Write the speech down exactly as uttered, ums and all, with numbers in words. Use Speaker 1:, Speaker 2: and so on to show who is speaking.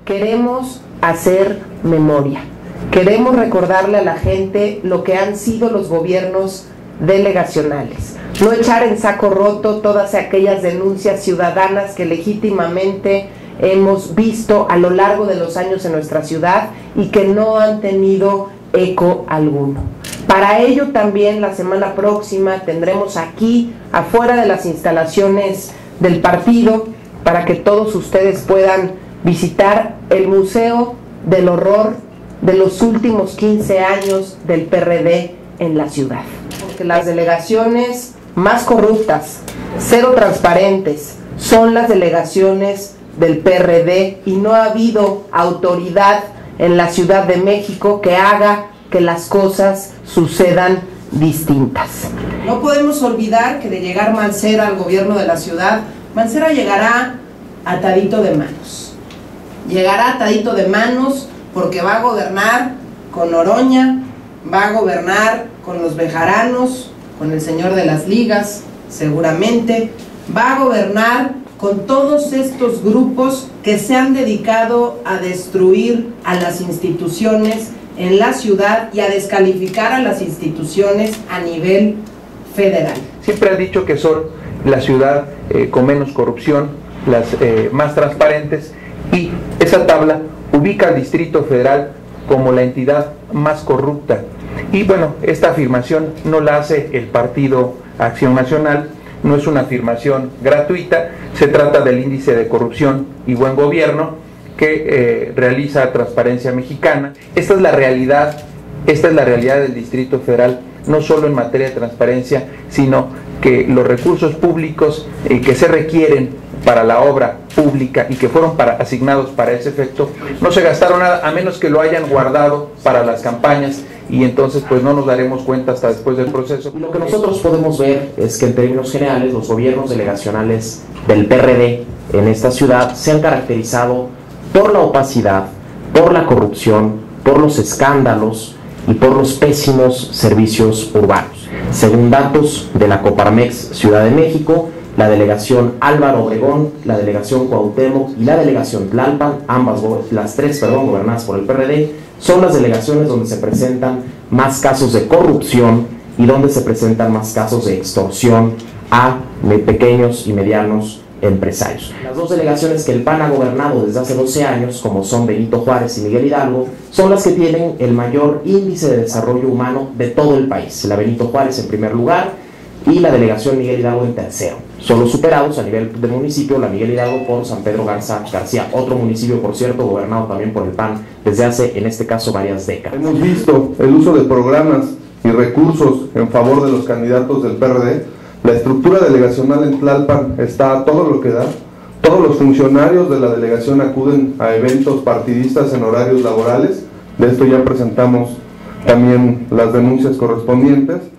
Speaker 1: Queremos hacer memoria, queremos recordarle a la gente lo que han sido los gobiernos delegacionales, no echar en saco roto todas aquellas denuncias ciudadanas que legítimamente hemos visto a lo largo de los años en nuestra ciudad y que no han tenido eco alguno. Para ello también la semana próxima tendremos aquí, afuera de las instalaciones del partido, para que todos ustedes puedan visitar el Museo del Horror de los últimos quince años del P R D en la ciudad. Porque las delegaciones más corruptas, cero transparentes, son las delegaciones del P R D y no ha habido autoridad en la Ciudad de México que haga que las cosas sucedan distintas. No podemos olvidar que de llegar Mancera al gobierno de la ciudad, Mancera llegará atadito de manos. Llegará atadito de manos porque va a gobernar con Oroña, va a gobernar con los bejaranos, con el señor de las ligas, seguramente, va a gobernar con todos estos grupos que se han dedicado a destruir a las instituciones en la ciudad y a descalificar a las instituciones a nivel federal.
Speaker 2: Siempre han dicho que son la ciudad eh, con menos corrupción, las eh, más transparentes, y esa tabla ubica al Distrito Federal como la entidad más corrupta. Y bueno, esta afirmación no la hace el Partido Acción Nacional, no es una afirmación gratuita, se trata del índice de corrupción y buen gobierno que eh, realiza Transparencia Mexicana. Esta es la realidad, esta es la realidad del Distrito Federal, no solo en materia de transparencia, sino que los recursos públicos eh, que se requieren para la obra pública y que fueron para, asignados para ese efecto, no se gastaron nada, a menos que lo hayan guardado para las campañas, y entonces pues no nos daremos cuenta hasta después del proceso.
Speaker 3: Lo que nosotros podemos ver es que en términos generales los gobiernos delegacionales del P R D en esta ciudad se han caracterizado por la opacidad, por la corrupción, por los escándalos y por los pésimos servicios urbanos. Según datos de la Coparmex Ciudad de México, la delegación Álvaro Obregón, la delegación Cuauhtémoc y la delegación Tlalpan, ambas, las tres, perdón, gobernadas por el P R D, son las delegaciones donde se presentan más casos de corrupción y donde se presentan más casos de extorsión a pequeños y medianos empresarios. Las dos delegaciones que el P A N ha gobernado desde hace doce años, como son Benito Juárez y Miguel Hidalgo, son las que tienen el mayor índice de desarrollo humano de todo el país. La Benito Juárez en primer lugar y la delegación Miguel Hidalgo en tercero. Solo superados a nivel de municipio la Miguel Hidalgo por San Pedro Garza García, otro municipio, por cierto, gobernado también por el P A N desde hace, en este caso, varias décadas.
Speaker 4: Hemos visto el uso de programas y recursos en favor de los candidatos del P R D. La estructura delegacional en Tlalpan está a todo lo que da. Todos los funcionarios de la delegación acuden a eventos partidistas en horarios laborales. De esto ya presentamos también las denuncias correspondientes.